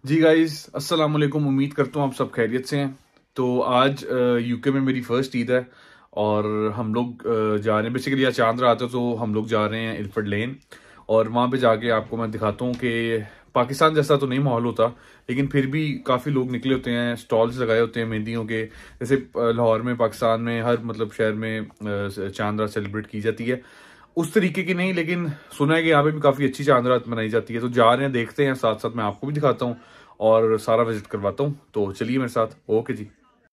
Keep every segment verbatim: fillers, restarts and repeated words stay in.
जी guys, अस्सलाम वालेकुम। उम्मीद करता हूँ आप सब खैरियत से हैं। तो आज यूके में मेरी फर्स्ट ईद है और हम लोग अ, जा रहे हैं। बेसिकली आज चांद रात है तो हम लोग जा रहे हैं इल्फर्ड लेन और वहाँ पे जाके आपको मैं दिखाता हूँ कि पाकिस्तान जैसा तो नहीं माहौल होता, लेकिन फिर भी काफ़ी लोग निकले होते हैं, स्टॉल्स लगाए होते हैं मेहंदियों के। जैसे अ, लाहौर में, पाकिस्तान में, हर मतलब शहर में अ, चांद रात सेलिब्रेट की जाती है उस तरीके की नहीं, लेकिन सुना है कि यहाँ पे भी काफ़ी अच्छी चांद रात मनाई जाती है। तो जा रहे हैं, देखते हैं, साथ साथ मैं आपको भी दिखाता हूँ और सारा विजिट करवाता हूँ। तो चलिए मेरे साथ। ओके जी।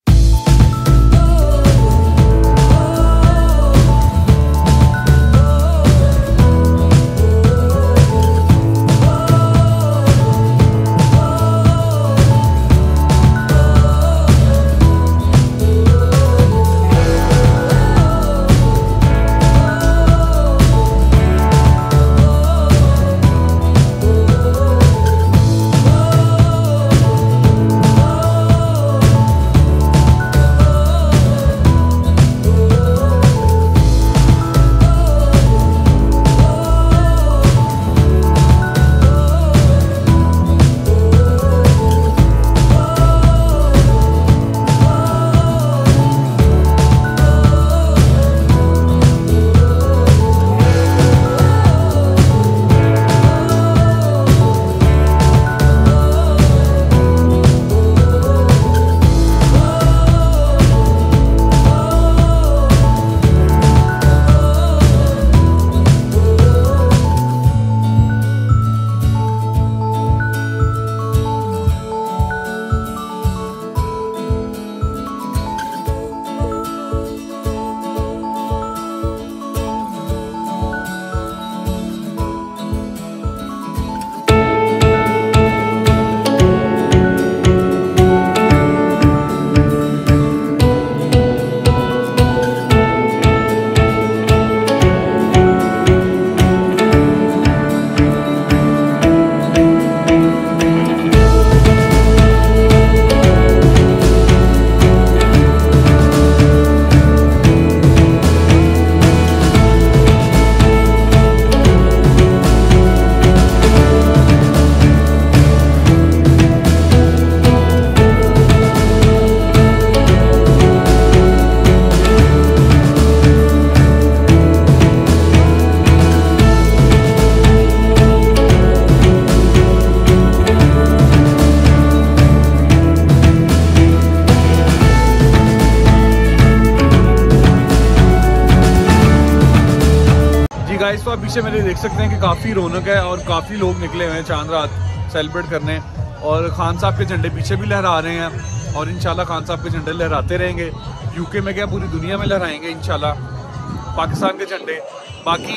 गाइस, तो आप पीछे मेरे देख सकते हैं कि काफ़ी रौनक है और काफ़ी लोग निकले हुए हैं चांद रात सेलिब्रेट करने। और खान साहब के झंडे पीछे भी लहरा रहे हैं और इंशाल्लाह खान साहब के झंडे लहराते रहेंगे। यूके में क्या, पूरी दुनिया में लहराएंगे इंशाल्लाह पाकिस्तान के झंडे। बाकी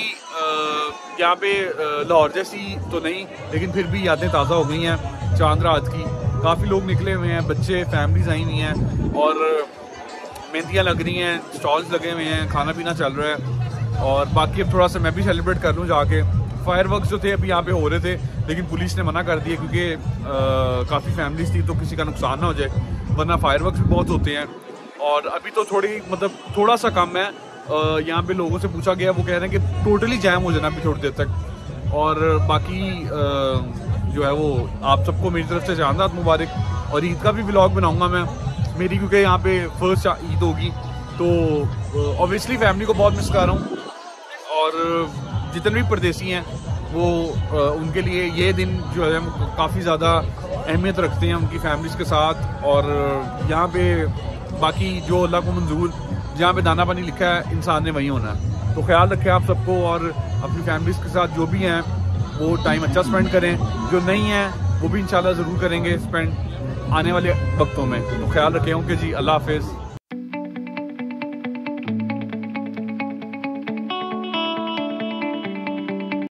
यहाँ पे लाहौर जैसी तो नहीं, लेकिन फिर भी यादें ताज़ा हो गई हैं चांद रात की। काफ़ी लोग निकले हुए हैं, बच्चे, फैमिलीज आई हुई हैं और मेहंदियाँ लग रही हैं, स्टॉल्स लगे हुए हैं, खाना पीना चल रहा है। और बाकी अब थोड़ा सा मैं भी सेलिब्रेट कर लूँ जाके। फायर वर्क्स जो थे अभी यहाँ पे हो रहे थे, लेकिन पुलिस ने मना कर दिया क्योंकि काफ़ी फैमिलीज थी तो किसी का नुकसान ना हो जाए, वरना फायर वर्क्स भी बहुत होते हैं। और अभी तो थोड़ी मतलब थोड़ा सा कम है। यहाँ पे लोगों से पूछा गया, वो कह रहे हैं कि टोटली जैम हो जाना अभी थोड़ी देर तक। और बाकी जो है वो आप सबको मेरी तरफ से चांद रात मुबारक। और ईद का भी व्लॉग बनाऊँगा मैं मेरी, क्योंकि यहाँ पे फर्स्ट ईद होगी तो ऑब्वियसली फैमिली को बहुत मिस कर रहा हूँ। और जितने भी परदेसी हैं वो उनके लिए ये दिन जो है काफ़ी ज़्यादा अहमियत रखते हैं उनकी फैमिलीज़ के साथ। और यहाँ पे बाकी जो अल्लाह को मंजूर, जहाँ पे दाना पानी लिखा है इंसान ने वहीं होना है। तो ख्याल रखें आप सबको और अपनी फैमिलीज़ के साथ जो भी हैं वो टाइम अच्छा स्पेंड करें, जो नहीं है वो भी इंशाल्लाह ज़रूर करेंगे स्पेंड आने वाले वक्तों में। तो ख्याल रखें। ओके जी, अल्लाह हाफिज़।